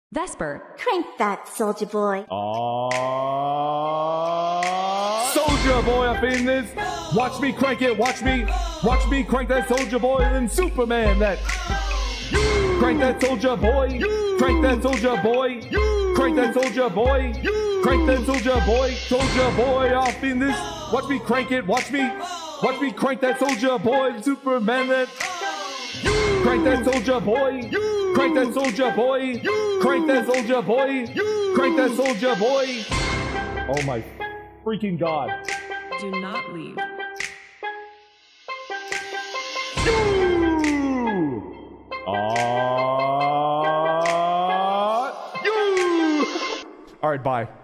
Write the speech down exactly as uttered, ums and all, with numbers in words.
Vesper. Crank that, soulja boy. Aww. Soulja boy up in this. Watch me crank it, watch me. Watch me crank that soulja boy and Superman that. Crank that soulja boy. Crank that soulja boy. Crank that soulja boy. Crank that soulja boy. Soulja boy off in this. Watch me crank it, watch me. Watch me crank that soulja boy and Superman that. Crank that soulja boy. Crank that soulja boy. Crank that soulja boy. Crank that soulja boy. Oh my freaking God. Do not leave. Aww. All right, bye.